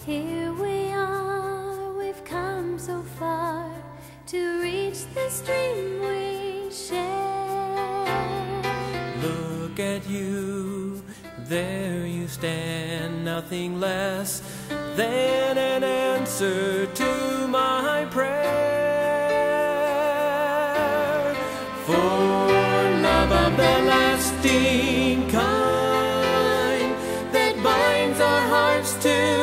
Here we are, we've come so far to reach this dream we share. Look at you, there you stand, nothing less than an answer to my prayer. For love of the lasting kind that binds our hearts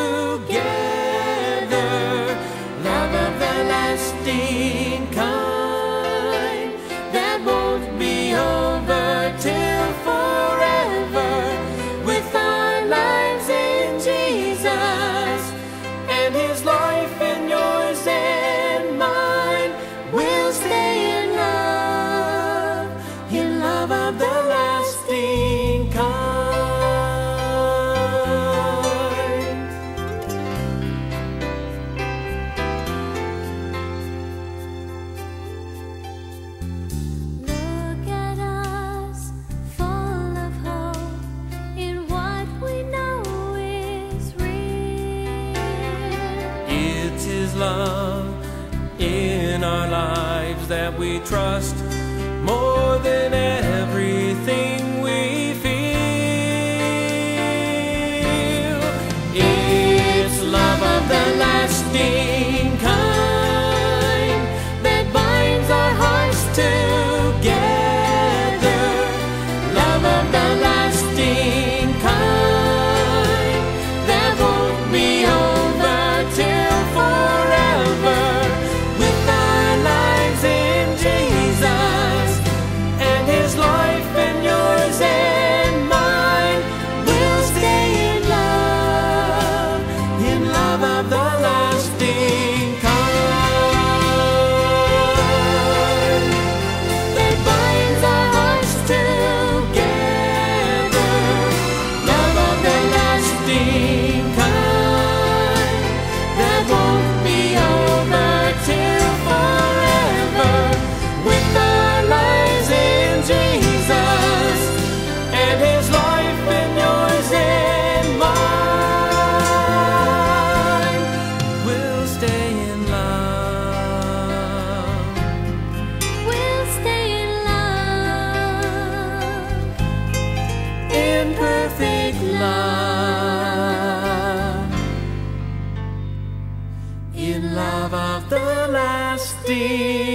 together, love of the lasting kind that won't be over till forever, with our lives in Jesus and His life in yours and mine. We'll stay in love of the lasting kind. Look at us, full of hope in what we know is real. It's His love in our lives that we trust more than everything we feel. It's love of the lasting kind that binds our hearts together, love of the lasting kind that won't be over till forever, with our lives in Jesus and His life in yours and mine. We'll stay in love of the lasting kind that binds our hearts together, love of the lasting kind that won't be over till forever, with our lives in Jesus and His life in yours and mine. We'll stay in love. We'll stay in love, In perfect love, in love of the lasting